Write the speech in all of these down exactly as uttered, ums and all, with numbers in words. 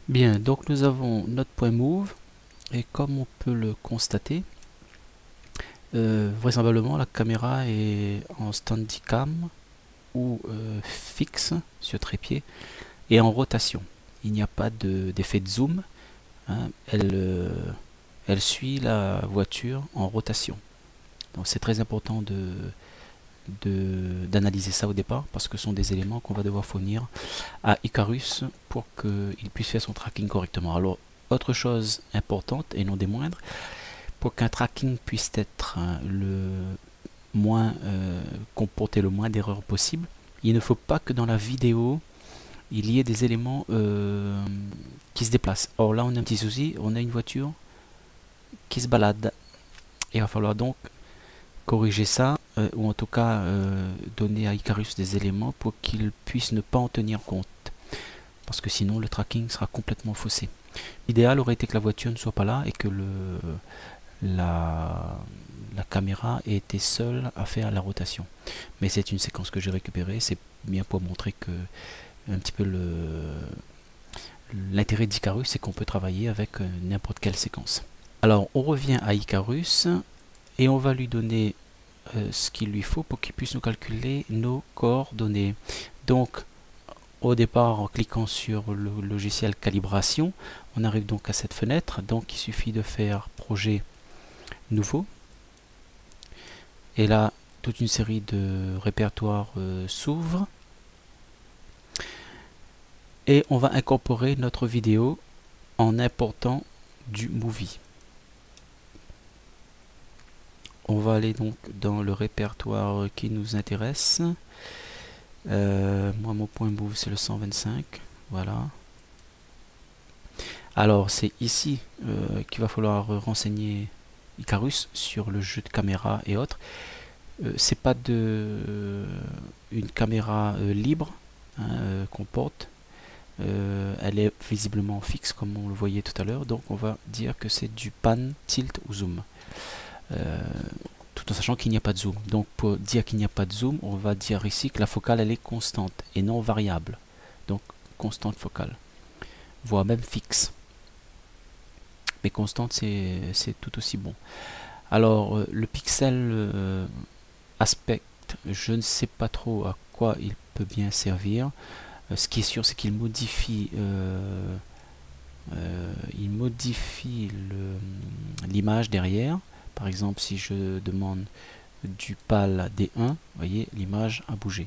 Bien, donc nous avons notre point move et comme on peut le constater, euh, vraisemblablement la caméra est en standicam ou euh, fixe sur trépied et en rotation. Il n'y a pas d'effet de, de zoom, hein. Elle, euh, elle suit la voiture en rotation. Donc c'est très important de d'analyser ça au départ parce que ce sont des éléments qu'on va devoir fournir à Icarus pour qu'il puisse faire son tracking correctement. Alors autre chose importante et non des moindres, pour qu'un tracking puisse être hein, le moins euh, comporter le moins d'erreurs possible, il ne faut pas que dans la vidéo il y ait des éléments euh, qui se déplacent. Or là on a un petit souci, on a une voiture qui se balade. Il va falloir donc corriger ça, euh, ou en tout cas euh, donner à Icarus des éléments pour qu'il puisse ne pas en tenir compte. Parce que sinon le tracking sera complètement faussé. L'idéal aurait été que la voiture ne soit pas là et que le, la, la caméra ait été seule à faire la rotation. Mais c'est une séquence que j'ai récupérée, c'est bien pour montrer que un petit peu le l'intérêt d'Icarus, c'est qu'on peut travailler avec euh, n'importe quelle séquence. Alors on revient à Icarus et on va lui donner euh, ce qu'il lui faut pour qu'il puisse nous calculer nos coordonnées. Donc au départ, en cliquant sur le logiciel calibration, on arrive donc à cette fenêtre. Donc il suffit de faire projet nouveau et là toute une série de répertoires euh, s'ouvrent et on va incorporer notre vidéo en important du movie. On va aller donc dans le répertoire qui nous intéresse. Euh, moi mon point move c'est le cent vingt-cinq, voilà. Alors c'est ici euh, qu'il va falloir renseigner Icarus sur le jeu de caméra et autres. Euh, c'est pas de euh, une caméra euh, libre hein, euh, qu'on porte. Euh, elle est visiblement fixe comme on le voyait tout à l'heure, donc on va dire que c'est du pan, tilt ou zoom. Euh, tout en sachant qu'il n'y a pas de zoom. Donc pour dire qu'il n'y a pas de zoom, on va dire ici que la focale elle est constante et non variable. Donc constante focale, voire même fixe. Mais constante c'est tout aussi bon. Alors euh, le pixel euh, aspect, je ne sais pas trop à quoi il peut bien servir. Euh, ce qui est sûr c'est qu'il modifie euh, euh, il modifie l'image derrière. Par exemple, si je demande du pal D un, vous voyez, l'image a bougé.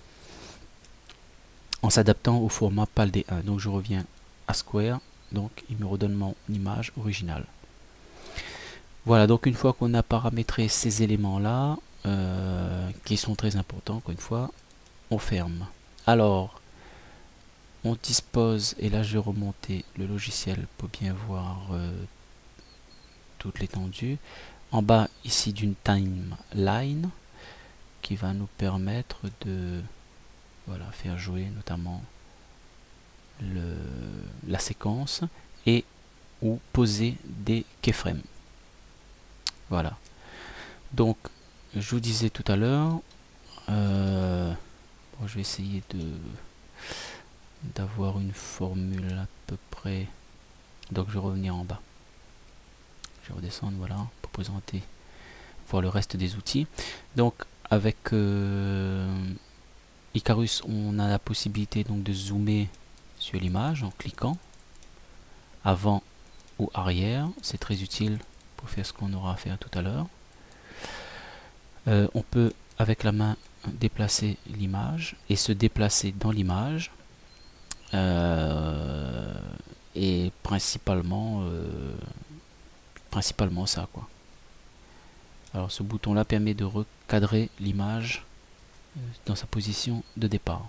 En s'adaptant au format pal D un. Donc je reviens à Square, donc il me redonne mon image originale. Voilà, donc une fois qu'on a paramétré ces éléments-là, euh, qui sont très importants, encore une fois, on ferme. Alors, on dispose, et là je vais remonter le logiciel pour bien voir euh, toute l'étendue. En bas ici d'une timeline qui va nous permettre de voilà, faire jouer notamment le, la séquence et ou poser des keyframes. Voilà. Donc je vous disais tout à l'heure, euh, bon, je vais essayer de d'avoir une formule à peu près. Donc je vais revenir en bas. Je vais redescendre, voilà, pour présenter, voir le reste des outils. Donc avec euh, Icarus, on a la possibilité donc de zoomer sur l'image en cliquant avant ou arrière. C'est très utile pour faire ce qu'on aura à faire tout à l'heure. Euh, on peut avec la main déplacer l'image et se déplacer dans l'image. Euh, et principalement euh, principalement ça quoi. Alors ce bouton là permet de recadrer l'image dans sa position de départ.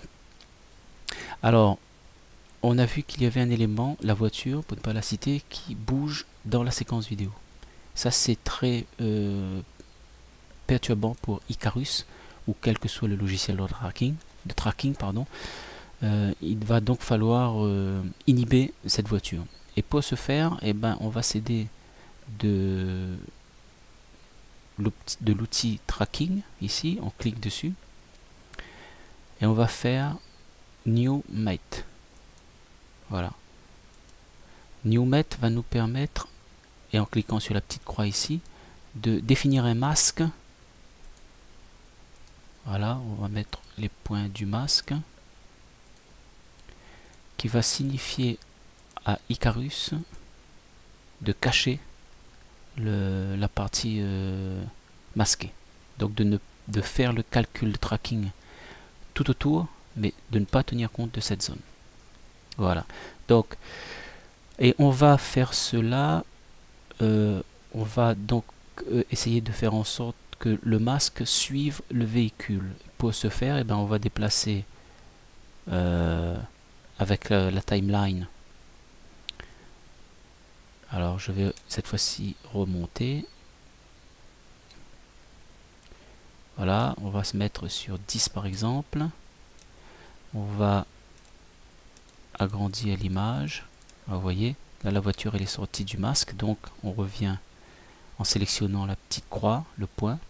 Alors on a vu qu'il y avait un élément, la voiture pour ne pas la citer, qui bouge dans la séquence vidéo. Ça c'est très euh, perturbant pour Icarus ou quel que soit le logiciel de tracking, de tracking pardon. Euh, il va donc falloir euh, inhiber cette voiture. Et pour ce faire, eh ben, on va s'aider de, de l'outil tracking. Ici, on clique dessus. Et on va faire New Mate. Voilà. New Met va nous permettre, et en cliquant sur la petite croix ici, de définir un masque. Voilà, on va mettre les points du masque, qui va signifier à Icarus de cacher le, la partie euh, masquée. Donc de, ne, de faire le calcul de tracking tout autour, mais de ne pas tenir compte de cette zone. Voilà. Donc, et on va faire cela, euh, on va donc euh, essayer de faire en sorte que le masque suive le véhicule. Pour ce faire, eh ben, on va déplacer euh, avec la, la timeline. Alors je vais cette fois-ci remonter. Voilà, on va se mettre sur dix par exemple. On va agrandir l'image. Vous voyez, là la voiture elle est sortie du masque, donc on revient en sélectionnant la petite croix, le point,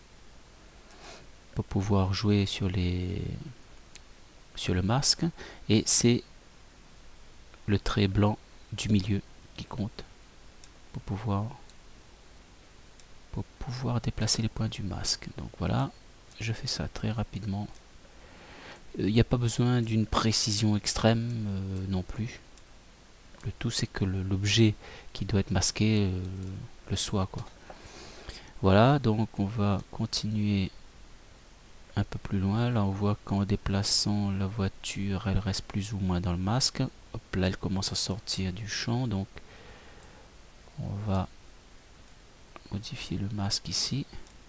pour pouvoir jouer sur les sur le masque, et c'est le trait blanc du milieu qui compte pour pouvoir pour pouvoir déplacer les points du masque. Donc voilà, je fais ça très rapidement. Il n'y a pas besoin d'une précision extrême euh, non plus. Le tout c'est que l'objet qui doit être masqué euh, le soit, quoi. Voilà, donc on va continuer un peu plus loin. Là on voit qu'en déplaçant la voiture elle reste plus ou moins dans le masque. Hop, là elle commence à sortir du champ, donc on va modifier le masque ici.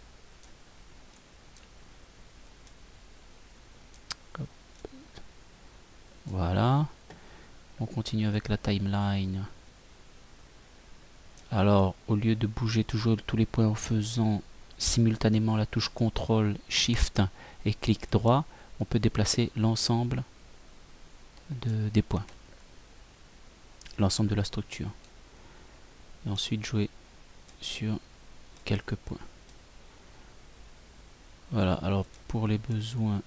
Hop. Voilà, on continue avec la timeline. Alors au lieu de bouger toujours tous les points en faisant simultanément la touche contrôle, shift et clic droit, on peut déplacer l'ensemble de, des points, l'ensemble de la structure, et ensuite jouer sur quelques points. Voilà, alors pour les besoins,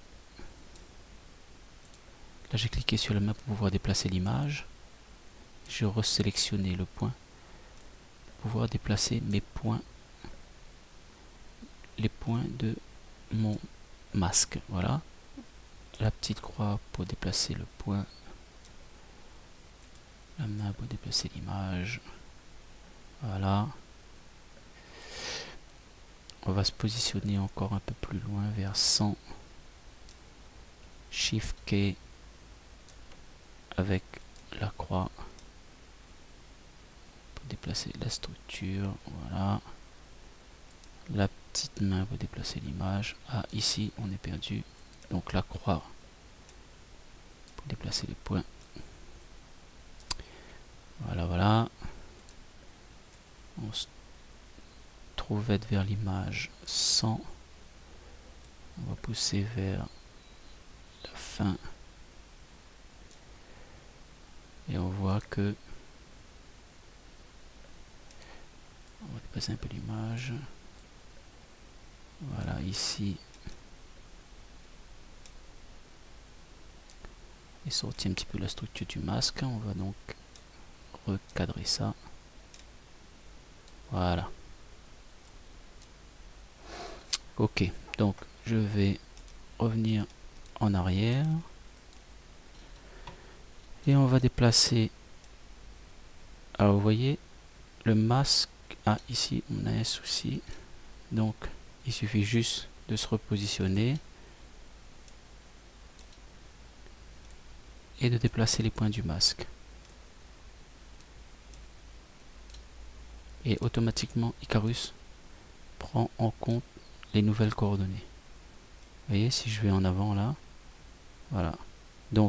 là j'ai cliqué sur la main pour pouvoir déplacer l'image. Je resélectionner le point pour pouvoir déplacer mes points, les points de mon masque. Voilà, la petite croix pour déplacer le point, la main pour déplacer l'image. Voilà, on va se positionner encore un peu plus loin vers cent. Shift K avec la croix pour déplacer la structure. Voilà, la petite main pour déplacer l'image. Ah, ici on est perdu, donc la croix pour déplacer les points. Voilà, voilà, on se trouve être vers l'image cent. On va pousser vers la fin et on voit que on va dépasser un peu l'image. Voilà, ici est sorti un petit peu la structure du masque. On va donc recadrer ça. Voilà. Ok, donc je vais revenir en arrière et on va déplacer. Alors vous voyez le masque. Ah, ici on a un souci, donc il suffit juste de se repositionner et de déplacer les points du masque, et automatiquement Icarus prend en compte les nouvelles coordonnées. Vous voyez, si je vais en avant là, voilà, donc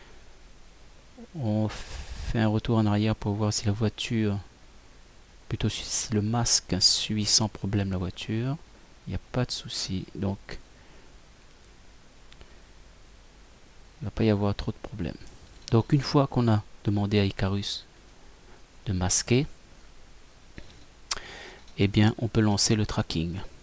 on fait un retour en arrière pour voir si la voiture, plutôt si le masque suit sans problème la voiture. Il n'y a pas de souci, donc il ne va pas y avoir trop de problèmes. Donc une fois qu'on a demandé à Icarus de masquer, eh bien on peut lancer le tracking.